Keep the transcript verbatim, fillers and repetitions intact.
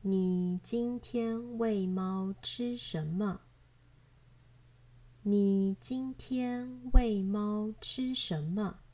你今天喂猫吃什么？你今天喂猫吃什么？